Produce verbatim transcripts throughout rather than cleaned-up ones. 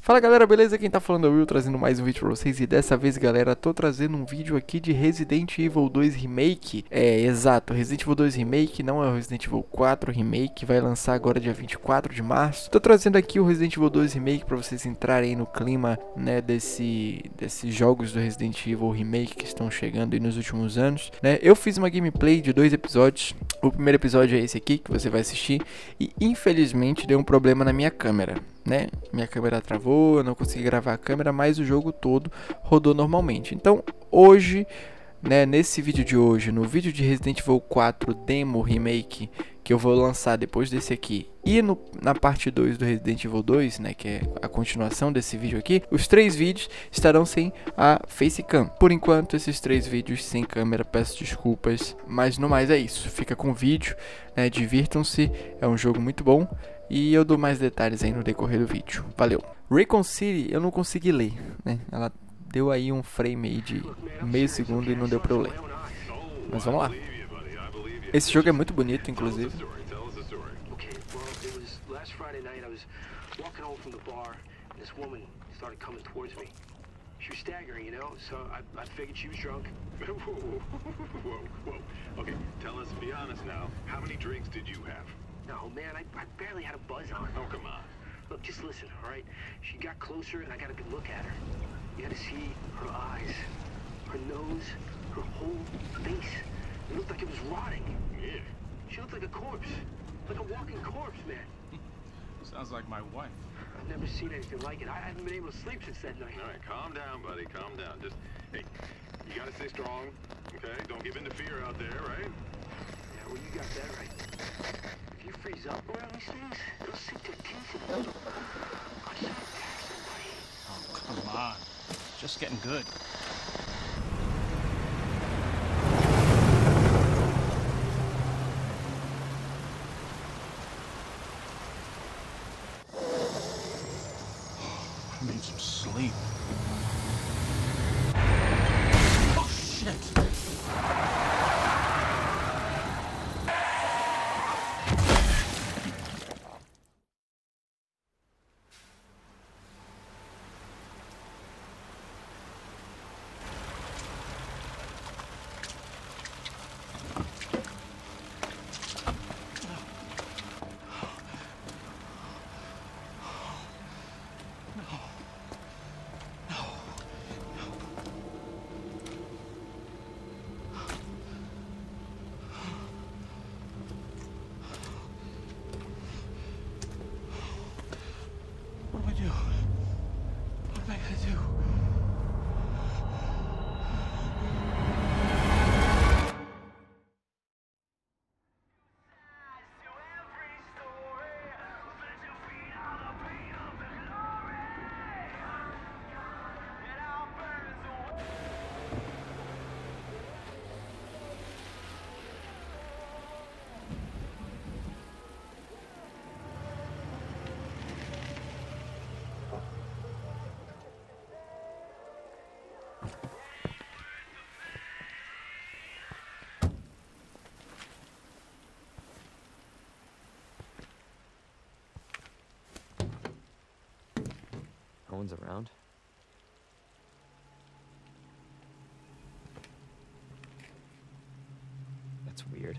Fala galera, beleza? Quem tá falando é o Will, trazendo mais um vídeo pra vocês. E dessa vez, galera, tô trazendo um vídeo aqui de Resident Evil dois Remake. É, exato, Resident Evil dois Remake, não é o Resident Evil quatro Remake. Vai lançar agora dia vinte e quatro de março. Tô trazendo aqui o Resident Evil dois Remake pra vocês entrarem aí no clima, né, desse, desses jogos do Resident Evil Remake que estão chegando aí nos últimos anos, né. Eu fiz uma gameplay de dois episódios. O primeiro episódio é esse aqui, que você vai assistir. E infelizmente deu um problema na minha câmera, né? Minha câmera travou, eu não consegui gravar a câmera, mas o jogo todo rodou normalmente. Então hoje, né, nesse vídeo de hoje, no vídeo de Resident Evil quatro Demo Remake, que eu vou lançar depois desse aqui, e no, na parte dois do Resident Evil dois, né, que é a continuação desse vídeo aqui, os três vídeos estarão sem a Facecam. Por enquanto, esses três vídeos sem câmera, peço desculpas, mas no mais é isso. Fica com o vídeo, né, divirtam-se, é um jogo muito bom. E eu dou mais detalhes aí no decorrer do vídeo. Valeu. Raccoon City eu não consegui ler, né? Ela deu aí um frame aí de meio segundo e não deu pra eu ler. Mas vamos lá. Esse jogo é muito bonito, inclusive. No, man, I, I barely had a buzz on. Oh, come on. Look, just listen, all right? She got closer, and I got a good look at her. You had to see her eyes, her nose, her whole face. It looked like it was rotting. Yeah. She looked like a corpse. Like a walking corpse, man. Sounds like my wife. I've never seen anything like it. I haven't been able to sleep since that night. All right, calm down, buddy, calm down. Just, hey, you gotta stay strong, okay? Don't give in to fear out there, right? Yeah, well, you got that right. If you freeze up around these things, it'll sink their teeth in you. I should attack somebody. Oh, come on. It's just getting good. I need some sleep. Oh, shit! What do I do? What am I gonna do? No one's around. That's weird.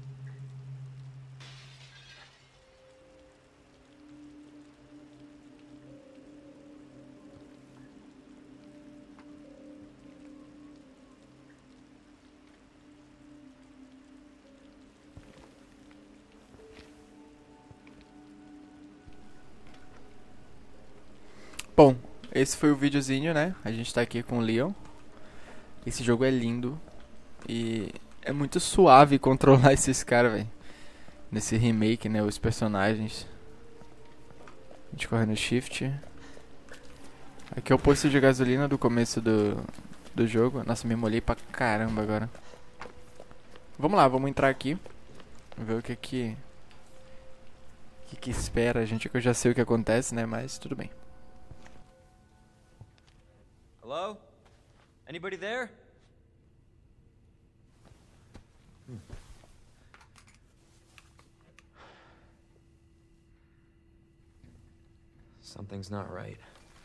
Bom, esse foi o videozinho, né? A gente tá aqui com o Leon. Esse jogo é lindo. E é muito suave controlar esses caras, velho. Nesse remake, né? Os personagens. A gente corre no shift. Aqui é o posto de gasolina do começo do, do jogo. Nossa, me molhei pra caramba agora. Vamos lá, vamos entrar aqui. Ver o que que... O que que espera a gente, que eu já sei o que acontece, né? Mas tudo bem. Hello? Anybody there? Hmm. Something's not right.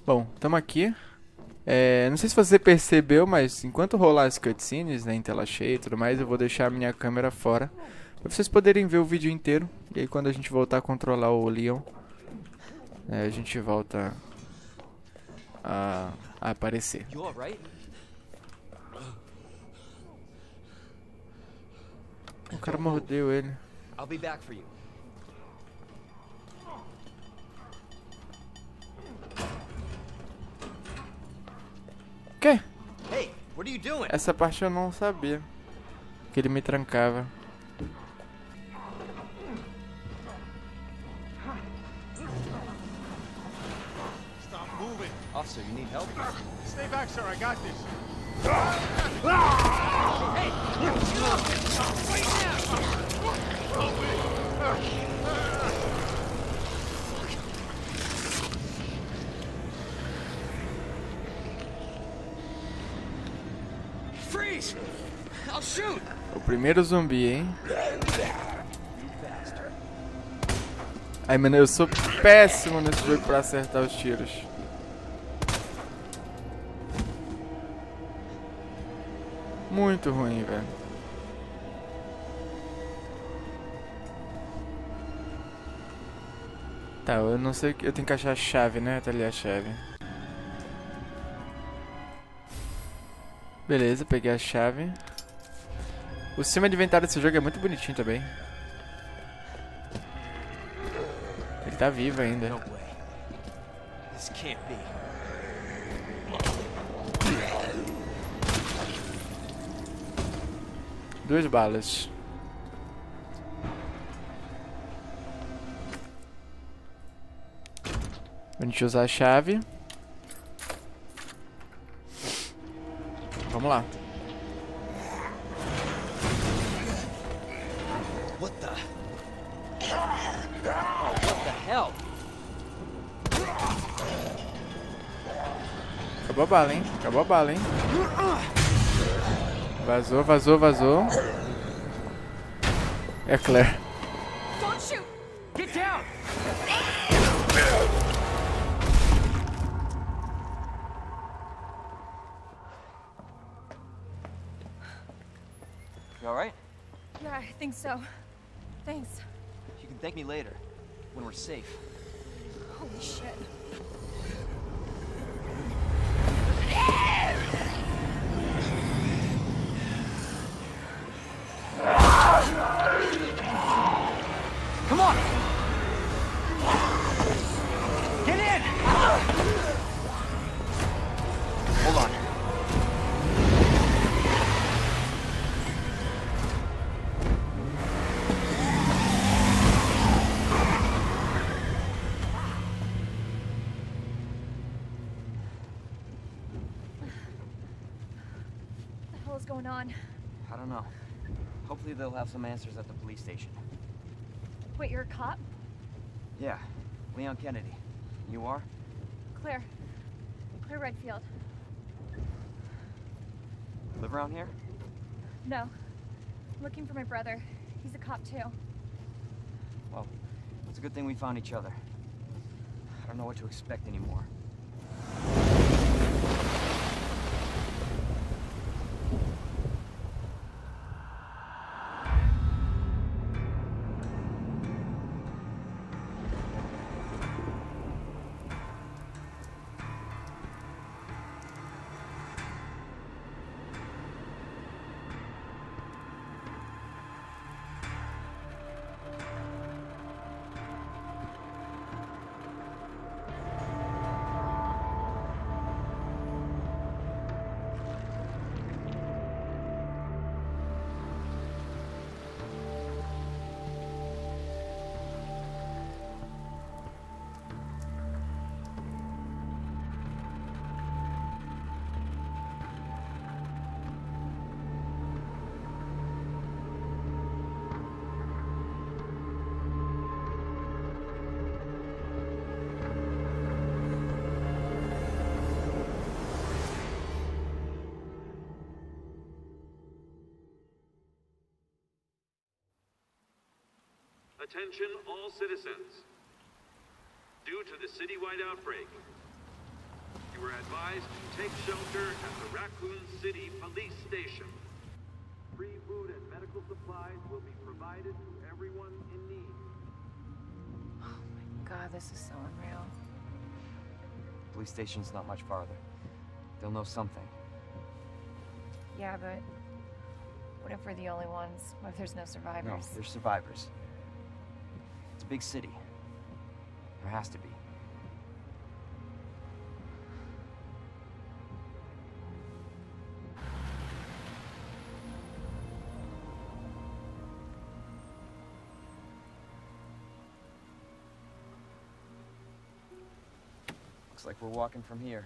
Bom, estamos aqui. É, não sei se você percebeu, mas enquanto rolar as cutscenes, né, em tela cheia e tudo mais, eu vou deixar a minha câmera fora para vocês poderem ver o vídeo inteiro. E aí quando a gente voltar a controlar o Leon, é, a gente volta a, a aparecer. You all right? O cara mordeu ele. I'll be back for you. O quê? Hey, what are you doing? Essa parte eu não sabia. Que ele me trancava. Stop moving. Officer, you need help? Stay back, sir. I got this. Freeze! I'll shoot! O primeiro zumbi, hein? Ai, mano, eu sou péssimo nesse jogo pra acertar os tiros. Muito ruim, velho. Tá, eu não sei o que. Eu tenho que achar a chave, né? Tá ali a chave. Beleza, peguei a chave. O sistema de inventário desse jogo é muito bonitinho também. Ele tá vivo ainda. No way. This can't be. Duas balas. A gente usar a chave. Vamos lá. What the? Oh, what the hell? Acabou a bala, hein? Acabou a bala, hein? Vazou, vazou, vazou. É Claire. Don't shoot! Get down! You all right? Yeah, I think so. Thanks. You can thank me later, when we're safe. Holy shit. Come on! Get in! Hold on. What the hell is going on? I don't know. Hopefully they'll have some answers at the police station. Wait, you're a cop? Yeah, Leon Kennedy. You are? Claire. Claire Redfield. Live around here? No. I'm looking for my brother. He's a cop too. Well, it's a good thing we found each other. I don't know what to expect anymore. Attention all citizens. Due to the citywide outbreak, You were advised to take shelter at the Raccoon City Police Station. Free food and medical supplies will be provided to everyone in need. Oh my god, this is so unreal. Police station's not much farther. They'll know something. Yeah, but what if we're the only ones? What if there's no survivors? No, there's survivors. It's a big city. There has to be. Looks like we're walking from here.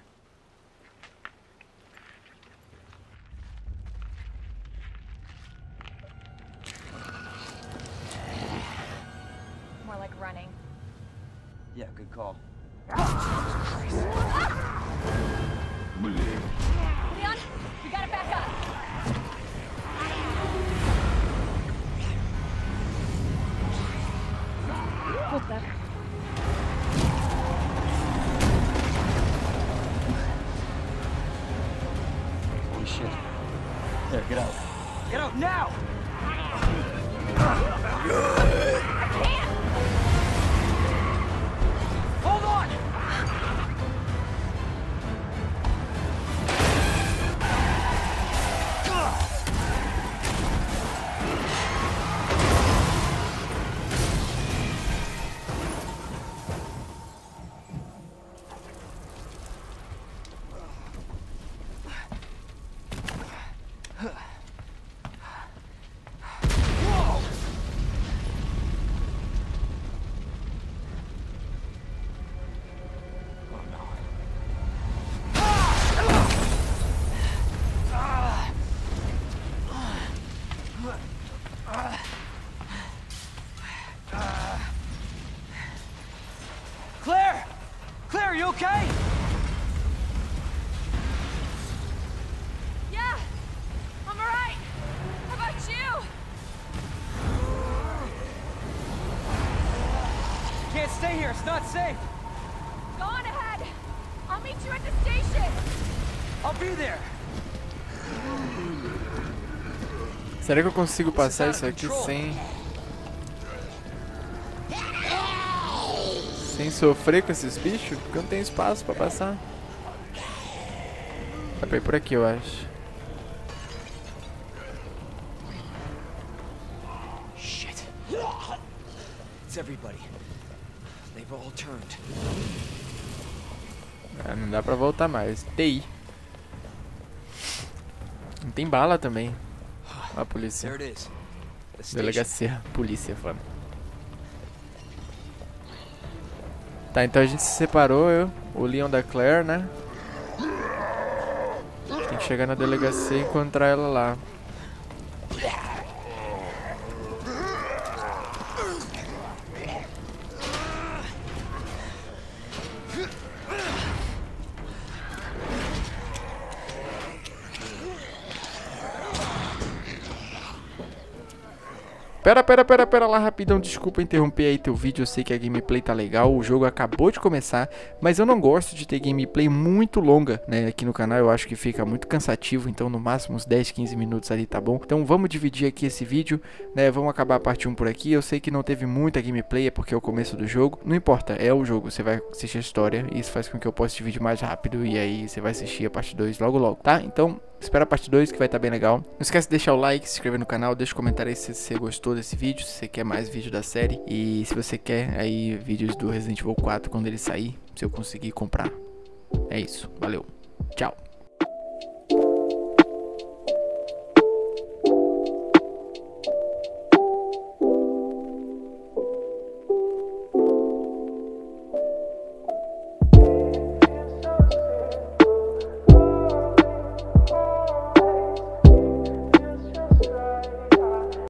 More like running. Yeah, good call. Leon, we gotta back up. Hold that. Holy shit. There, get out. Get out now! Hold on! Claire! Claire, are you okay? Yeah, I'm alright. How about you? Can't stay here, it's not safe. Go on ahead. I'll meet you at the station. I'll be there. Será que eu consigo passar isso aqui sem... Sem sofrer com esses bichos? Porque eu não tenho espaço pra passar. Dá pra ir por aqui, eu acho. Shit. It's everybody. They've all turned. Ah, não dá pra voltar mais. T I. Não tem bala também. A polícia. There it is. The station. Delegacia. Polícia, fala. Tá, então a gente se separou, eu, o Leon da Claire, né? A gente tem que chegar na delegacia e encontrar ela lá. Pera, pera, pera, pera lá rapidão, desculpa interromper aí teu vídeo, eu sei que a gameplay tá legal, o jogo acabou de começar, mas eu não gosto de ter gameplay muito longa, né, aqui no canal, eu acho que fica muito cansativo, então no máximo uns dez, quinze minutos ali tá bom. Então vamos dividir aqui esse vídeo, né, vamos acabar a parte um por aqui, eu sei que não teve muita gameplay, é porque é o começo do jogo, não importa, é o jogo, você vai assistir a história, e isso faz com que eu possa te vídeo mais rápido, e aí você vai assistir a parte dois logo logo, tá? Então... espera a parte dois que vai estar bem legal. Não esquece de deixar o like, se inscrever no canal, deixa um comentário aí se você gostou desse vídeo, se você quer mais vídeo da série. E se você quer aí vídeos do Resident Evil quatro quando ele sair, se eu conseguir comprar. É isso, valeu, tchau.